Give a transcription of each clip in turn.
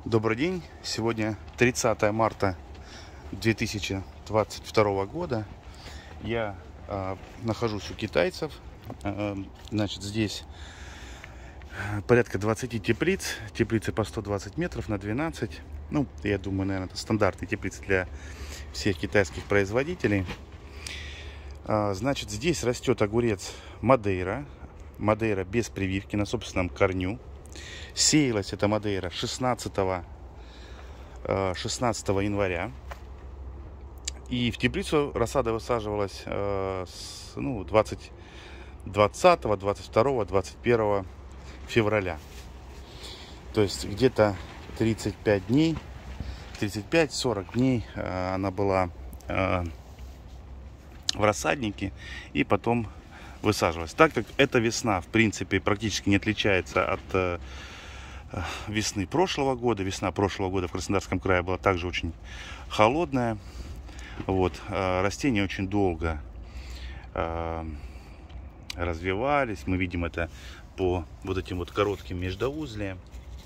Добрый день. Сегодня 30 марта 2022 года. Я нахожусь у китайцев. Значит, здесь порядка 20 теплиц. Теплицы по 120 метров на 12. Ну, я думаю, наверное, это стандартные теплицы для всех китайских производителей. Значит, здесь растет огурец Мадейра. Мадейра без прививки, на собственном корню. Сеялась эта Мадейра 16 января. И в теплицу рассада высаживалась 20, 22, 21 февраля. То есть где-то 35 дней, 35-40 дней она была в рассаднике и потом высаживалась. Так как эта весна, в принципе, практически не отличается от весны прошлого года. Весна прошлого года в Краснодарском крае была также очень холодная. Вот, растения очень долго развивались. Мы видим это по вот этим вот коротким междоузлиям.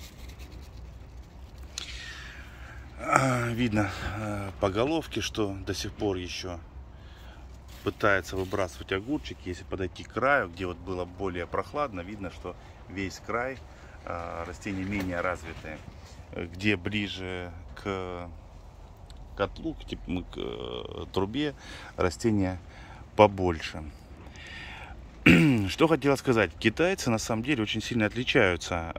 Видно по головке, что до сих пор еще пытается выбрасывать огурчики. Если подойти к краю, где вот было более прохладно, видно, что весь край растения менее развитые. Где ближе к котлу, к трубе, растения побольше. Что хотела сказать. Китайцы на самом деле очень сильно отличаются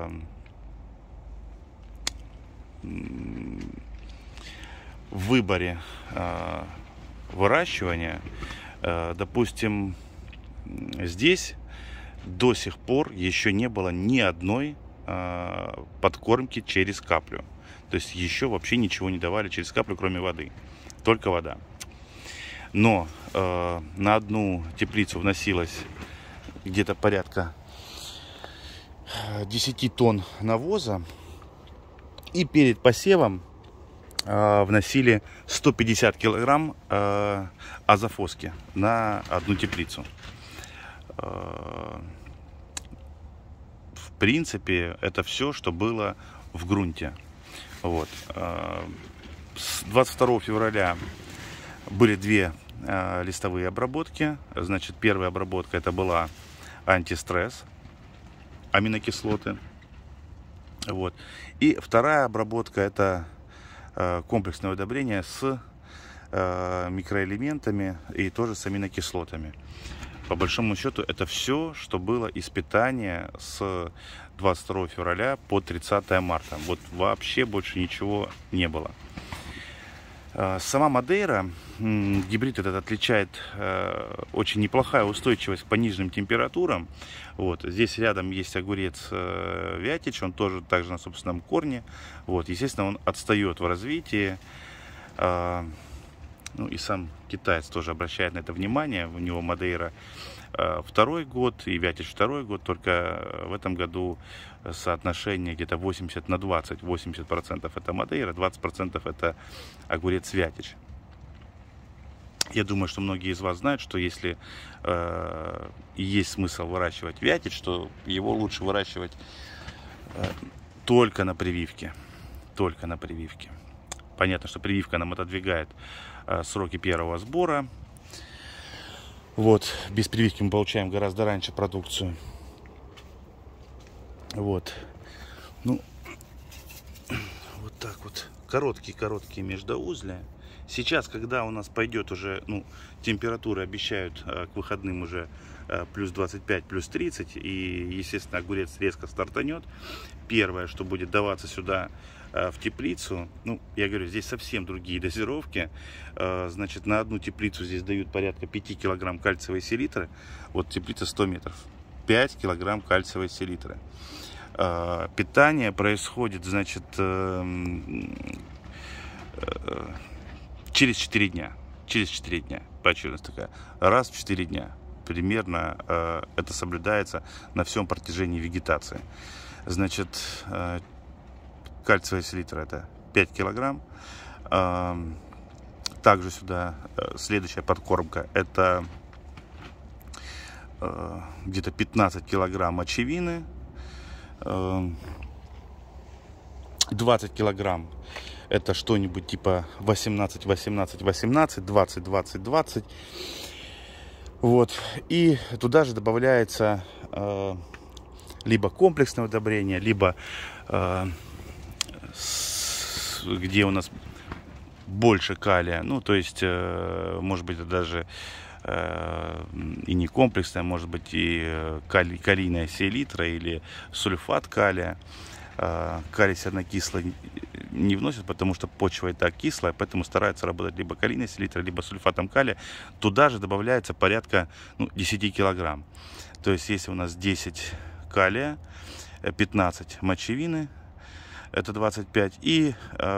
в выборе выращивания. Допустим, здесь до сих пор еще не было ни одной подкормки через каплю. То есть еще вообще ничего не давали через каплю, кроме воды. Только вода. Но на одну теплицу вносилось где-то порядка 10 тонн навоза. И перед посевом вносили 150 килограмм азофоски на одну теплицу. В принципе, это все, что было в грунте. Вот. С 22 февраля были две листовые обработки. Значит, первая обработка это была антистресс, аминокислоты. Вот. И вторая обработка это комплексное удобрение с микроэлементами и тоже с аминокислотами. По большому счету, это все, что было из питания с 22 февраля по 30 марта. Вот вообще больше ничего не было. Сама Мадейра, гибрид этот отличает очень неплохая устойчивость к пониженным температурам. Вот. Здесь рядом есть огурец Вятич, он тоже также на собственном корне. Вот. Естественно, он отстает в развитии. Ну и сам китаец тоже обращает на это внимание. У него Мадейра второй год и Вятич второй год. Только в этом году соотношение где-то 80 на 20. 80% это Мадейра, 20% это огурец Вятич. Я думаю, что многие из вас знают, что если есть смысл выращивать Вятич, то его лучше выращивать только на прививке. Только на прививке. Понятно, что прививка нам отодвигает сроки первого сбора. Вот, без прививки мы получаем гораздо раньше продукцию. Вот. Ну, вот так вот. Короткие междоузлия. Сейчас, когда у нас пойдет уже, температуры обещают к выходным уже плюс 25, плюс 30. И, естественно, огурец резко стартанет. Первое, что будет даваться сюда в теплицу, я говорю, здесь совсем другие дозировки. Значит, на одну теплицу здесь дают порядка 5 килограмм кальциевой селитры. Вот теплица 100 метров. 5 килограмм кальциевой селитры. Питание происходит, значит, через 4 дня. Через 4 дня. Поочередность такая. Раз в 4 дня. Примерно это соблюдается на всем протяжении вегетации. Значит, кальциевая селитра это 5 килограмм. Также сюда следующая подкормка это где-то 15 килограмм мочевины. 20 килограмм это что-нибудь типа 18, 18, 18, 20, 20, 20. Вот. И туда же добавляется либо комплексное удобрение, либо где у нас больше калия. Ну, то есть, может быть, это даже и не комплексное, может быть, и калийная селитра или сульфат калия. Калий сернокислый не вносят, потому что почва и так кислая, поэтому стараются работать либо калийной селитрой, либо сульфатом калия. Туда же добавляется порядка 10 килограмм. То есть, если у нас 10 калия, 15 мочевины, это 25, и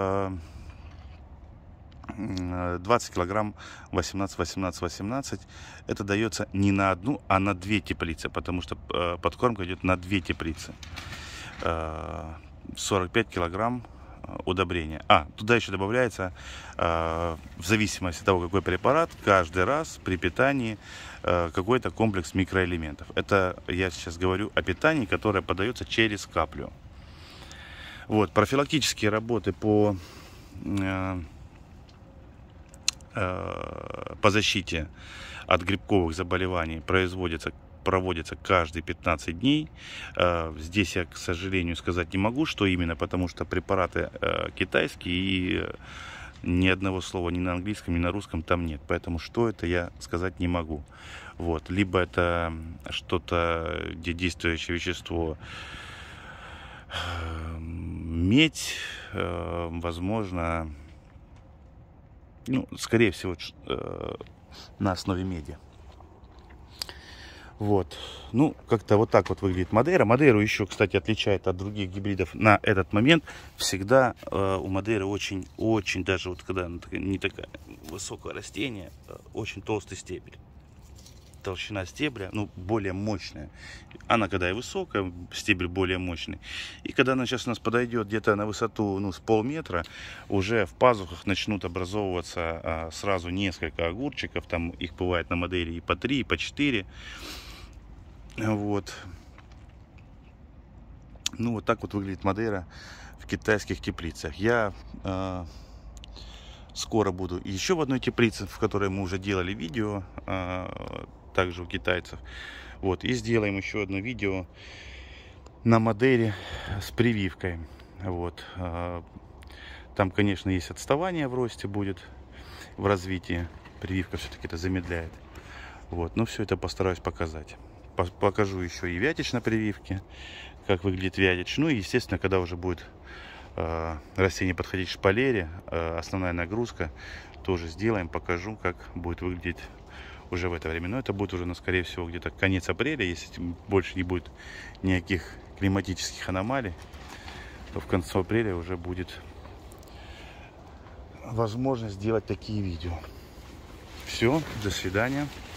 20 килограмм 18, 18, 18. Это дается не на одну, а на 2 теплицы, потому что подкормка идет на 2 теплицы. 45 килограмм удобрения. Туда еще добавляется, в зависимости от того, какой препарат, каждый раз при питании какой-то комплекс микроэлементов. Это я сейчас говорю о питании, которое подается через каплю. Вот, профилактические работы по защите от грибковых заболеваний проводится каждые 15 дней. Здесь я, к сожалению, сказать не могу, что именно, потому что препараты китайские, и ни одного слова ни на английском, ни на русском там нет. Поэтому что это, я сказать не могу. Вот. Либо это что-то, где действующее вещество медь, возможно, скорее всего, на основе меди. Вот. Как-то вот так вот выглядит Мадейра. Мадейру еще, кстати, отличает от других гибридов на этот момент. Всегда у Мадейры очень, даже вот когда не такое высокое растение, очень толстый стебель. Толщина стебля, более мощная. Она, когда и высокая, стебель более мощный. И когда она сейчас у нас подойдет где-то на высоту, с полметра, уже в пазухах начнут образовываться сразу несколько огурчиков. Там их бывает на Мадейре и по 3, и по 4. Вот. Вот так вот выглядит Мадейра в китайских теплицах. Я скоро буду еще в одной теплице, в которой мы уже делали видео, также у китайцев. Вот, и сделаем еще одно видео на Мадейре с прививкой. Вот. Там, конечно, есть отставание в росте будет, в развитии. Прививка все-таки это замедляет. Вот, но все это постараюсь показать. Покажу еще и вятич на прививке, как выглядит вятич. И, естественно, когда уже будет растение подходить к шпалере, основная нагрузка, тоже сделаем, покажу, как будет выглядеть уже в это время. Но это будет уже, скорее всего, где-то конец апреля, если больше не будет никаких климатических аномалий, то в конце апреля уже будет возможность сделать такие видео. Все, до свидания.